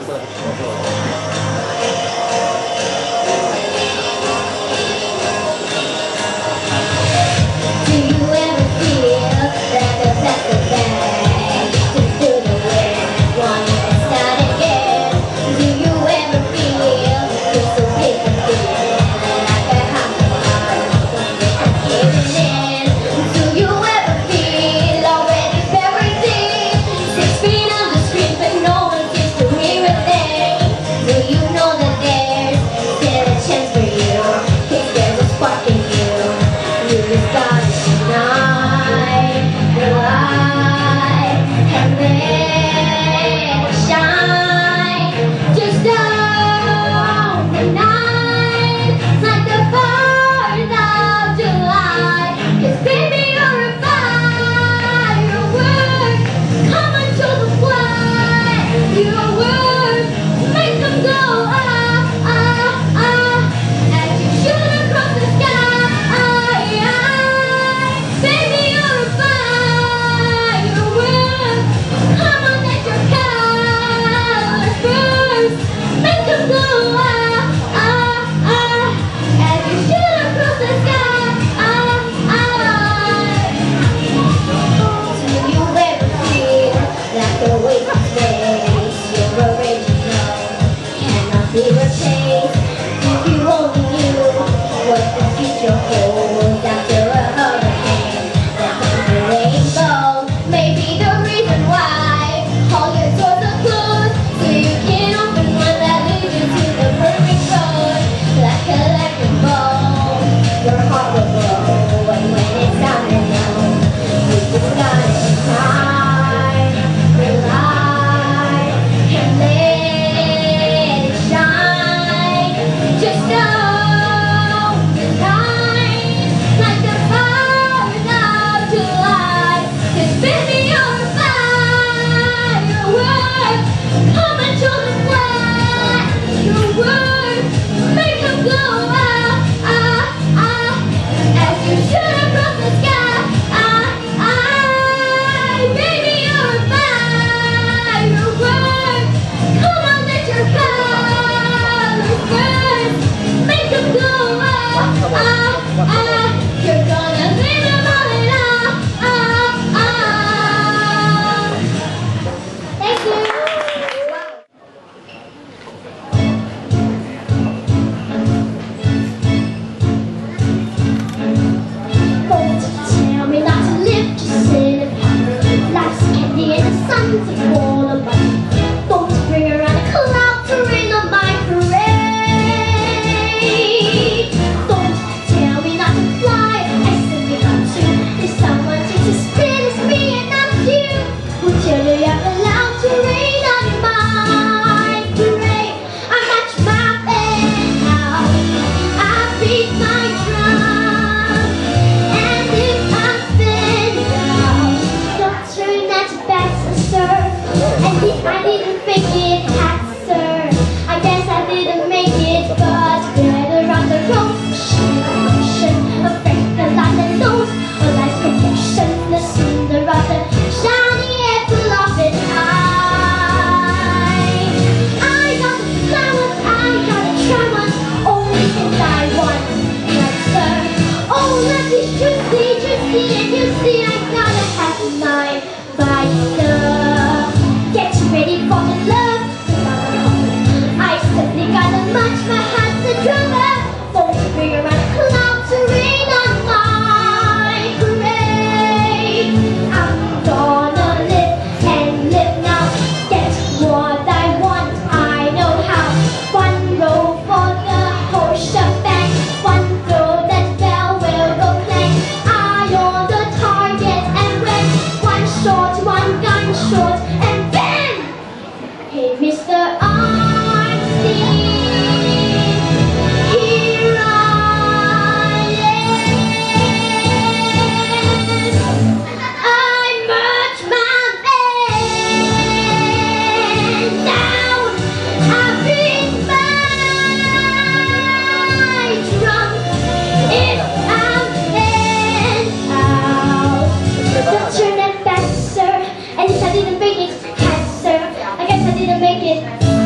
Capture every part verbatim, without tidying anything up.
I didn't make it, cancer. I guess I didn't make it.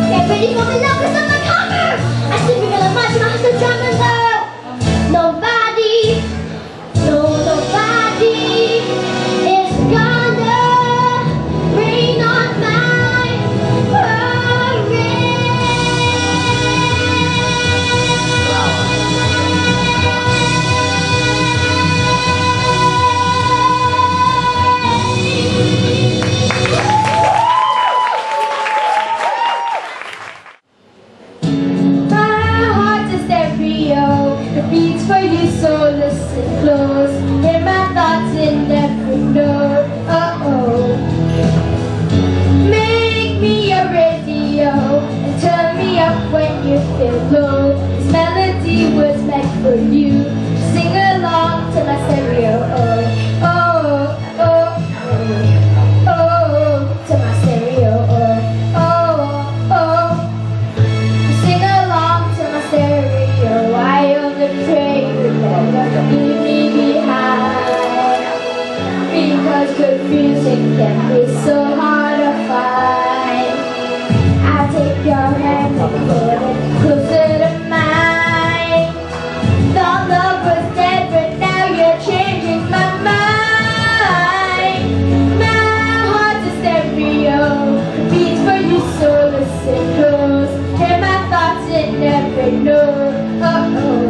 waiting for me longer than my cover. I see people in my house and drum and go. Nobody, no nobody is gonna rain on my parade. The beats for you, so listen close. Hear my thoughts in every note. Uh-oh. Make me a radio and turn me up when you feel low. This melody was meant for you. Sing along to my stereo. Oh, oh, oh, oh, oh, to my stereo. Oh, oh, oh. Sing along to my stereo. I only pray you never leave me behind, because good music can be so hard to find. I'll take your hand and put it closer to mine. Thought love was dead, but now you're changing my mind. My heart's a stereo, beats for you, so listen close. Hear my thoughts in every note. Uh-oh.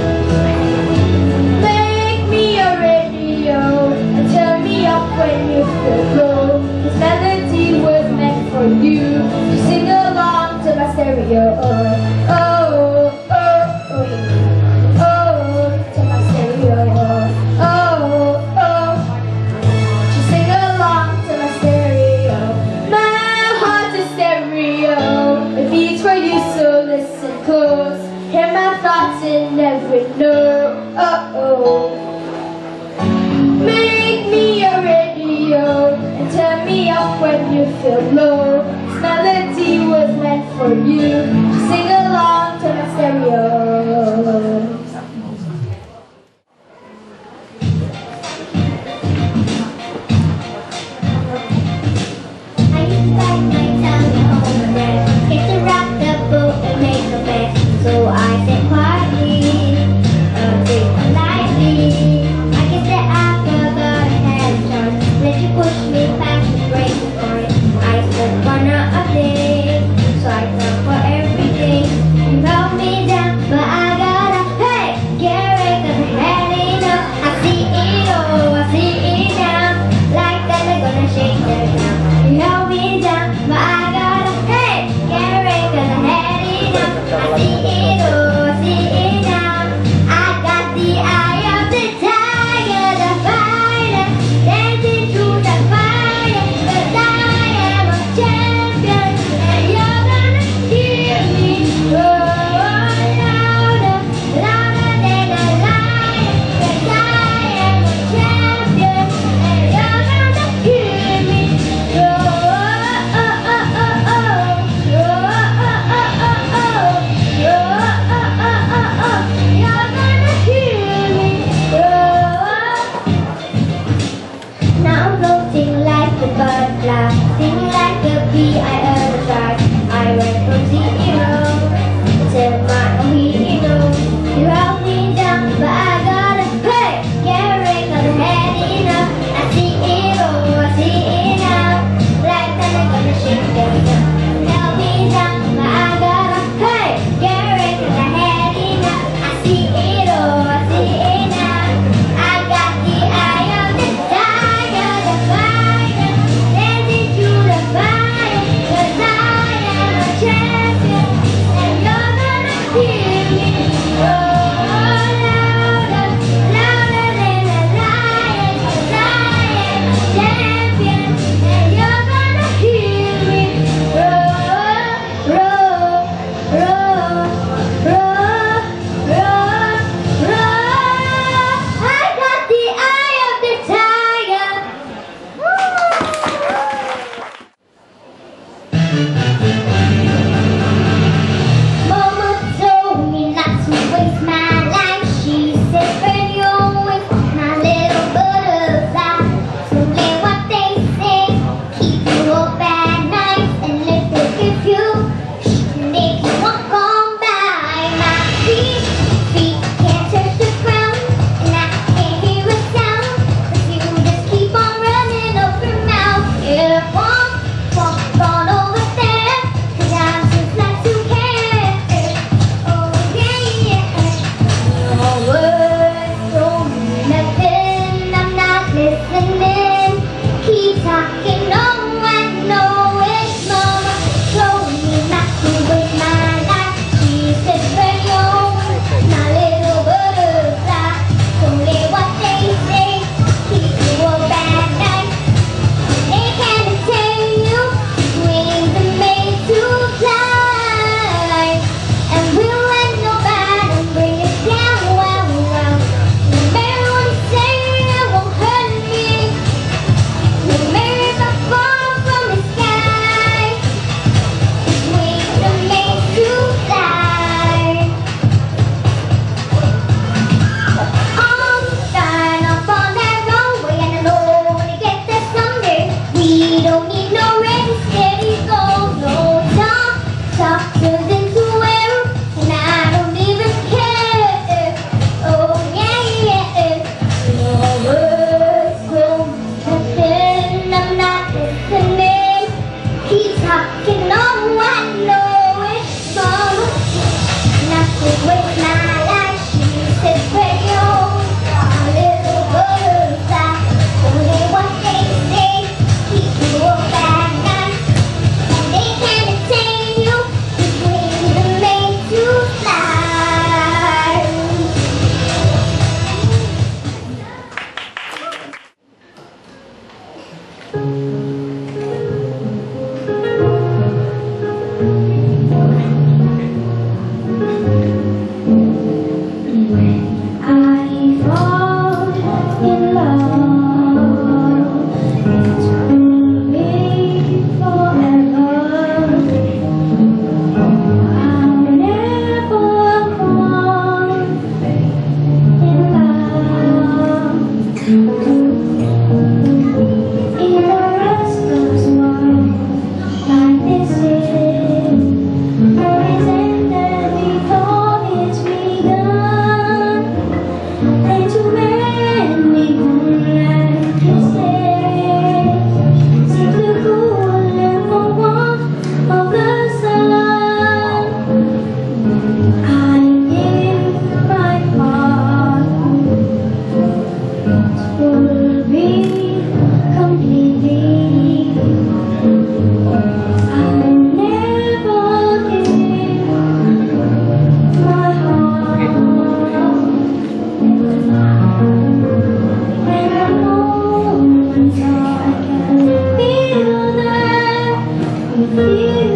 Make me a radio and turn me up when you feel low. This melody was meant for you. To sing along to my stereo. Oh, oh, oh, oh, oh, to my stereo. Oh, oh, oh. To sing along to my stereo. My heart's a stereo. It beats for you, so listen close. Hear my thoughts in every note. Uh-oh. Make me a radio and turn me up when you feel low. This melody was meant for you. Sing along to my stereo. I used to bite my tongue at home and rest. Hate to rock the boat and make a mess. So I said quietly, uh, breathe politely. I guess that I forgot I had a chance. Let you push me past the breaking point. I said quietly.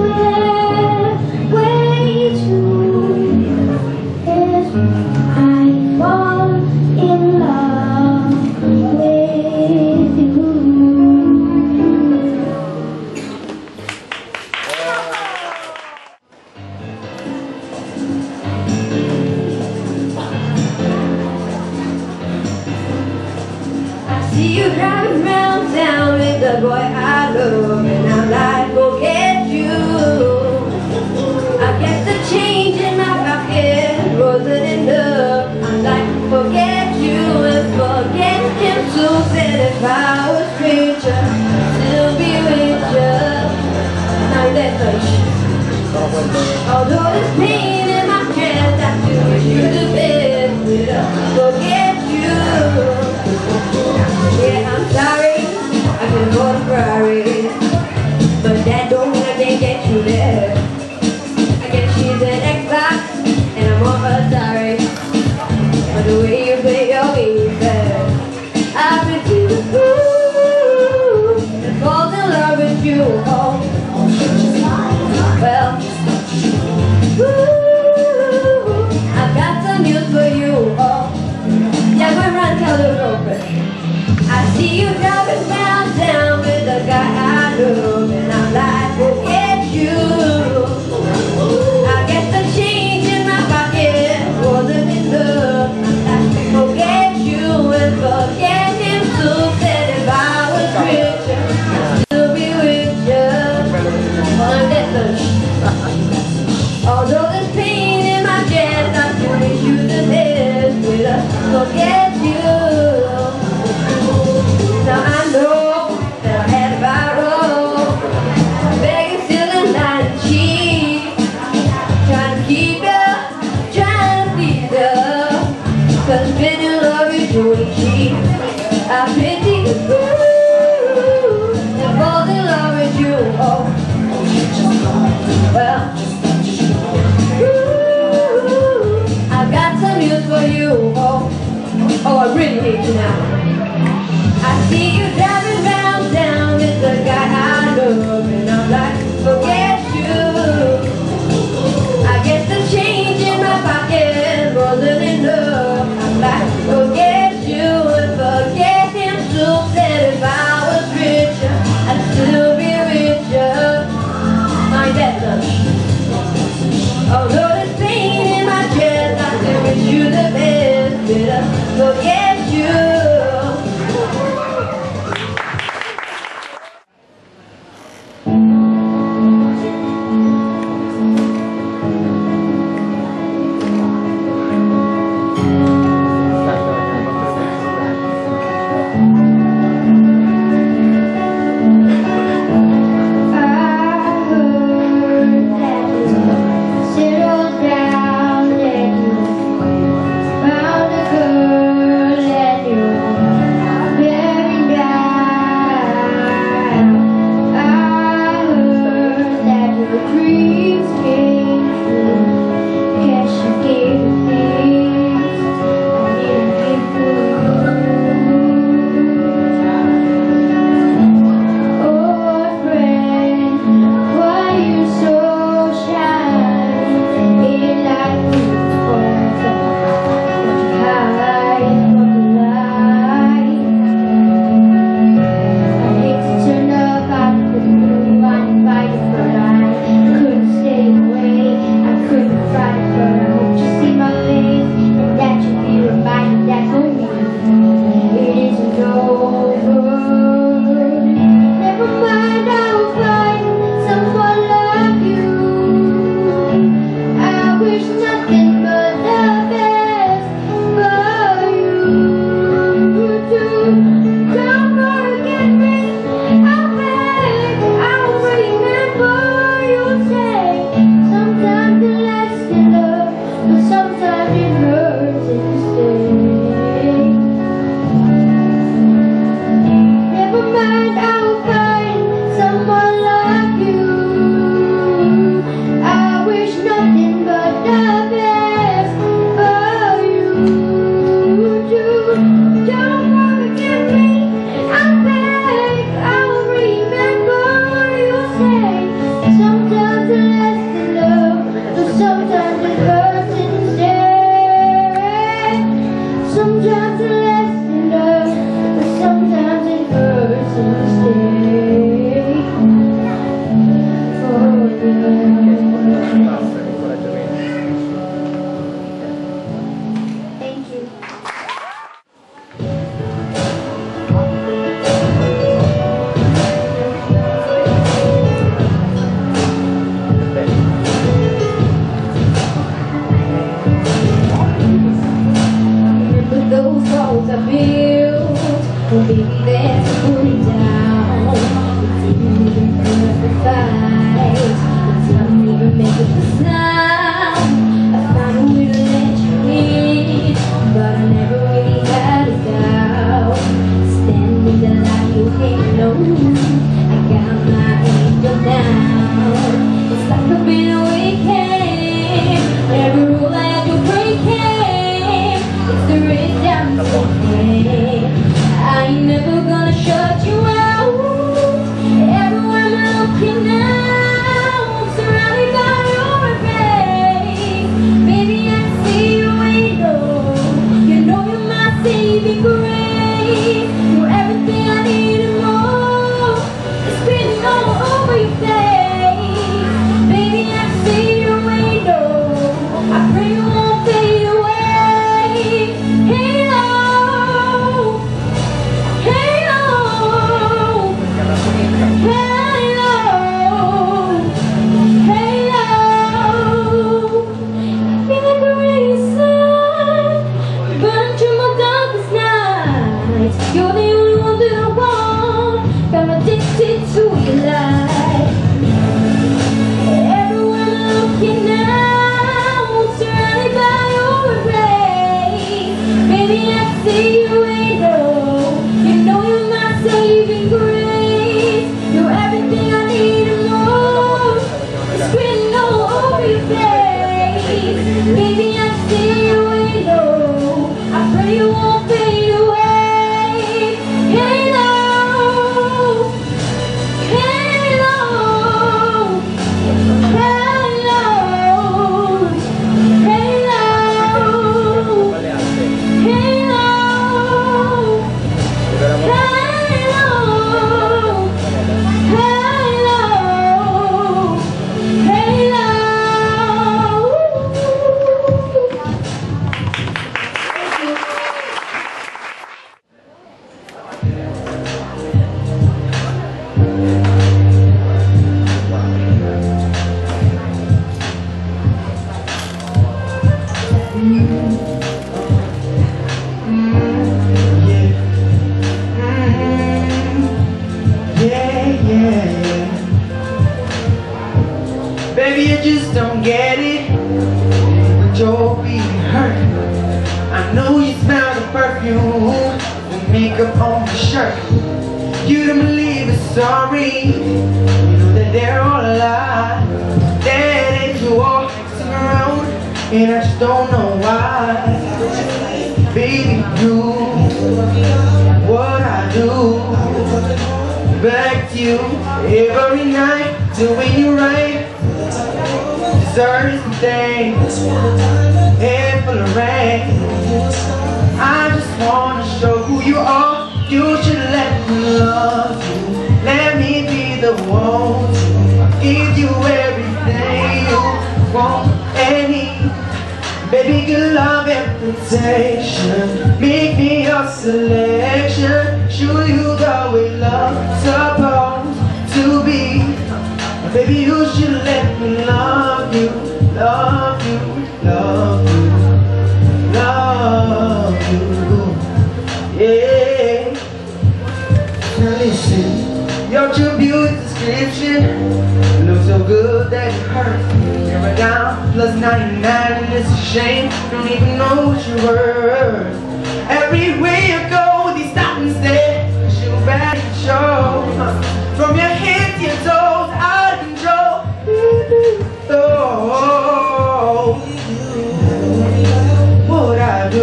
somewhere way too is I fall in love with you. I see you driving around town with the boy I love, and I'm like, forget you. I guess the change in my pocket wasn't enough. I'm like, forget you and forget him too. Said if I was richer, I'd still be richer. Now that's much. Although there's pain in my chest, I still wish you the best. But I forget you. Yeah, I'm sorry, I can go to Ferrari, but that don't mean I can't get you there. I guess she's an Xbox, and I'm on her sorry, but the way you play your game is bad. I've been to the fool and falls in love with you. Oh, well, ooh, I've got some news for you. Oh, yeah, go run, tell the girlfriend. I see you driving round town with the guy I love, and I'm like, forget you. I guess the change in my pocket wasn't enough. I'm like, forget you and forget him too. Said if I was richer, I'd still be richer. I'm that much. Although there's pain in my chest, I still wish you the best. But I forget you. Now I know that I had to borrow, begging, stealing, lying, and cheat, trying to keep you, trying to please you, 'cause when you love you, you ain't cheap. I pity the fool that falls in love with you. Oh, well, ooh, I've got some news for you. Oh, oh, I really hate you now. I see you driving round town with the guy I love, and I'm like, forget you. I guess the change in my pocket wasn't enough. I'm like, forget you and forget him too. Said if I was richer, I'd still be richer. Like that much. Although there's pain in my chest, I still wish you the best. Better forget you. Settle down and you found a girl. face. Maybe I stay away low. I pray you won't fade away. Halo, halo, halo, halo, halo. Baby, you just don't get it, but you're being hurt. I know you smell the perfume, the makeup on the shirt. You don't believe it's sorry, you know that they're all a lie. That ain't you all mixing around, and I just don't know why. Baby, do what I do, back to you every night, doing you right. Deserves some things, head full of rain. I just wanna show who you are. You should let me love you. Let me be the one to give you everything you want and need. Baby, good love and protection. Make me your selection. Show you the way love's supposed to be. Baby, you should let me love you, love you, love you, love you, yeah. Now listen, your true beauty description looks so good that it hurts. You're down plus ninety-nine and it's a shame. Don't even know what you're worth. Everywhere you go, they stop and stare. 'Cause you're bad at show. From your head to your toes, out of control. Oh, what I do,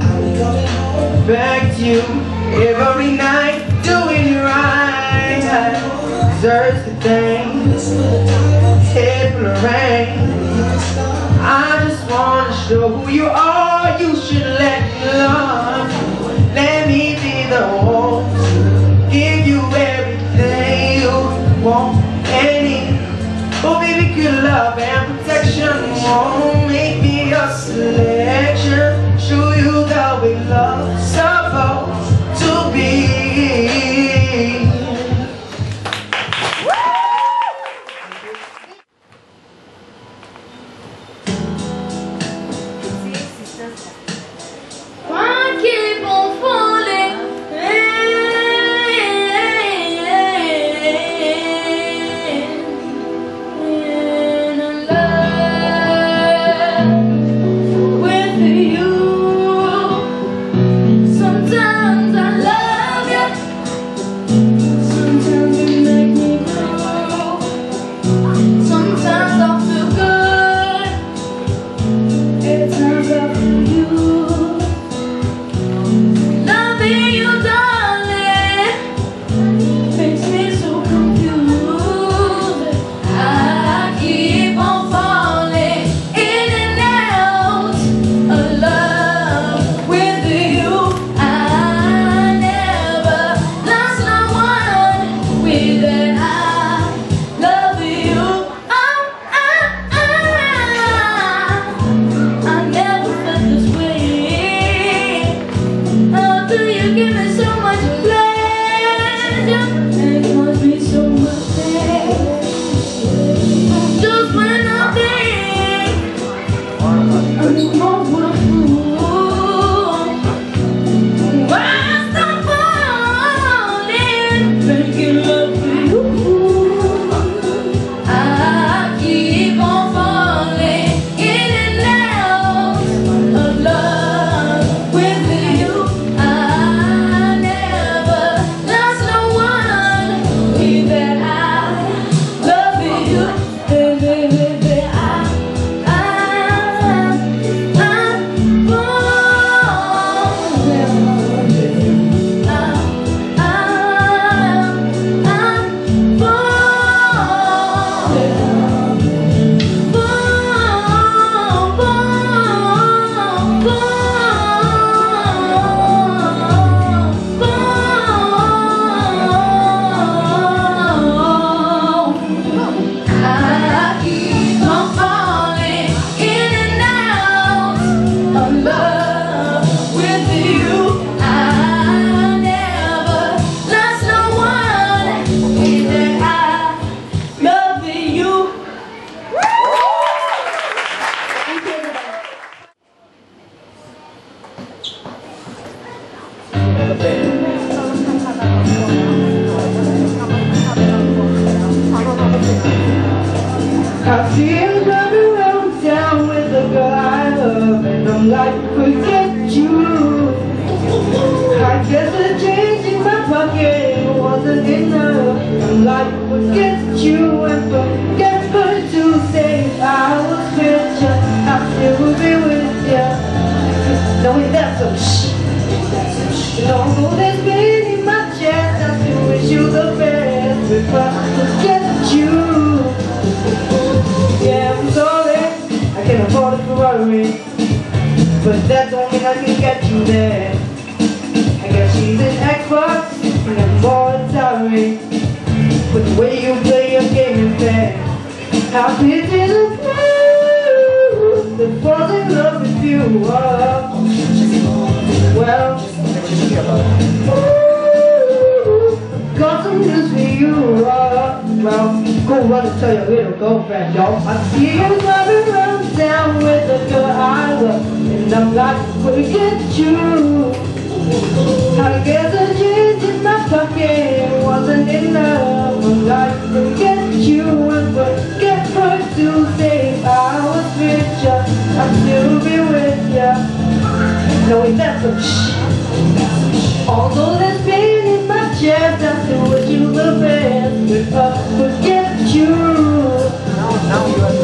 back to you every night, doing you right. Deserves the things, head full of rain. I just wanna show who you are. You should let me love you. Let me be the one to give you everything you want and need. Oh baby, good love and protection won't make me your selection. Show you the way love's supposed to be. Sexy you driving around town with a girl I love, and I'm like, forget you. I guess the change in my pocket wasn't enough. I'm like, forget you and forget her to say I was with you, I still will be with you. Knowing that's some shit. Don't know there's pain in my chest, I still wish you the best. If I forget you, yeah, I'm sorry, I can't afford a Ferrari, but that don't mean I can get you there. I guess she's an Xbox and I'm more sorry, but the way you play your game is bad. How pity the fool that falls in love with you. Oh, well, ooh, got some news for you. Oh, well, go run and tell your little girlfriend, y'all. I see you driving around town with a girl I love, and I'm like, forget you. I guess the change in my pocket wasn't enough. I'm like, forget you and forget her to say I was with ya, I'd still be with ya. Knowing that's some shit. Although there's pain in my chest, I still wish you the best. If I forget you. Now, now you have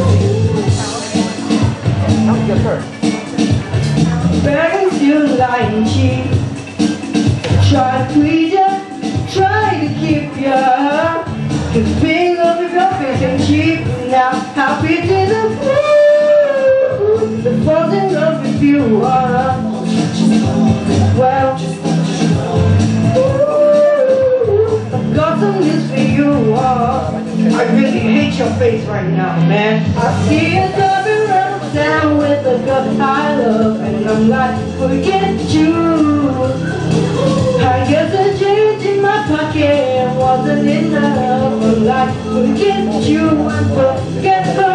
to now you get hurt. Begging you lying cheap. Try to please ya, try to keep ya, cause being love with your face ain't cheap. Now how pity the fool that falls in love with you. Uh, well, ooh, I've got some news for you. Uh, I really hate your face right now, man. I see you driving around town with a girl I love, and I'm like, forget you. I guess the change in my pocket wasn't enough. I'm like, forget you and forget her.